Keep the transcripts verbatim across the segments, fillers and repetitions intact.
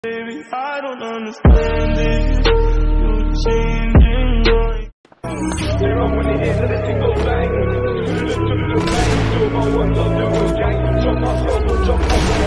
Baby, I don't understand it. You're changing my. They're on when they hear that the thing goes bang. Bang, do my one love, do a gang. Jump up, jump up, jump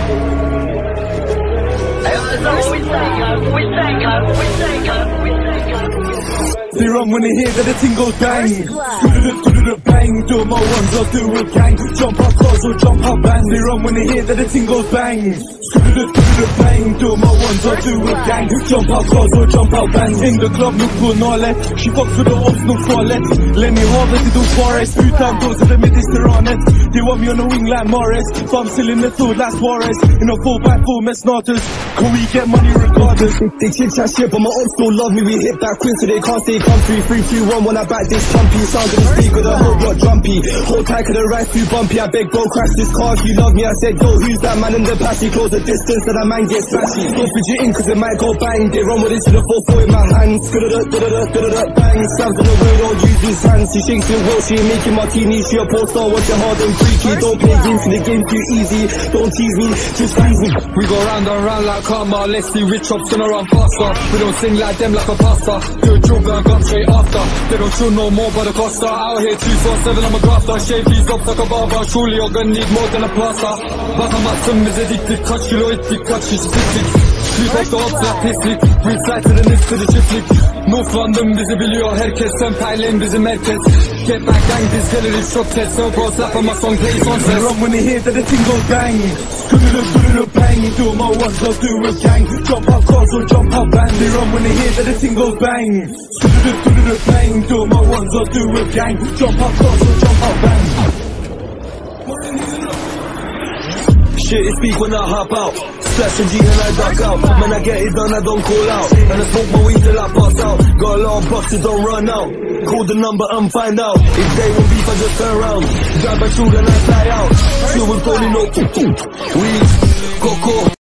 up. They run when they hear that the thing goes bang. Bang, do my ones up, do a gang. Jump up, cause or jump up, bang. They run when they hear that the thing goes bang. Bang, do my ones up, do a gang. Jump up, cause or jump up, bang. In the club, look for Nole. She fucks with the ops, no toilet. Lenny Harvard, they do forest. Two time goes to the Mediterranean. They want me on the wing like Morris. So I'm still in the field like Suarez. In a four by four mess starters. Can we get money regardless? They chit chat shit, but my ops still love me. We hit that quick so they can't stay comfy. Three, two, one, when I back this chumpy. Sound gonna speak with a whole block jumpy. Hold tight, cause the ride's too bumpy. I beg, bro, crash this car if you love me. I said, yo, who's that man in the passy? Close the distance, so that man gets flashy. Don't fidget in, cause it might go bang. They run with this to the four four in my hands. Da-da-da, da-da-da, da-da-da, bang. Stabs on the way, don't use his hands. She shakes it well, she ain't making martini. She a post star, watch it hard and freaky. Don't play games, the game too easy. Don't tease me, just tease me. We go round and round like karma. Let's see rich ups gonna run faster. We don't sing like them like a pasta. Do a job and gun straight after. They don't show no more but a costa. Out here two four seven, I'm a grafter. Shave these up like a barber. Surely you're gonna need more than a plaster. Bakamazsın bize diktik. Kaç kilo ettik, kaç kişi siktik. Sleep off the ops like pislik. We fly to the next to the çiftlik. North London bizi biliyor herkes. Sen paylayın bizi merkez. Get back gang, biz geliriz çok test. So bro slap on my song, play on They run when they hear that the thing goes bang. Scooter bang, do my ones, I'll do a gang. Jump up cars or jump up bang. They run when they hear that the thing goes bang. Scooter bang, do my ones, I'll do a gang. Jump up cars or jump up bang. Shit, it's speak when I hop out. Splash and G and I duck out. When I get it done, I don't call out. And I smoke my weed till I pass out. Got a lot of boxes, don't run out. Call the number and find out. If they want beef, I just turn around. Drive my shoe, then I fly out. Chill with Tony, no. We, Coco.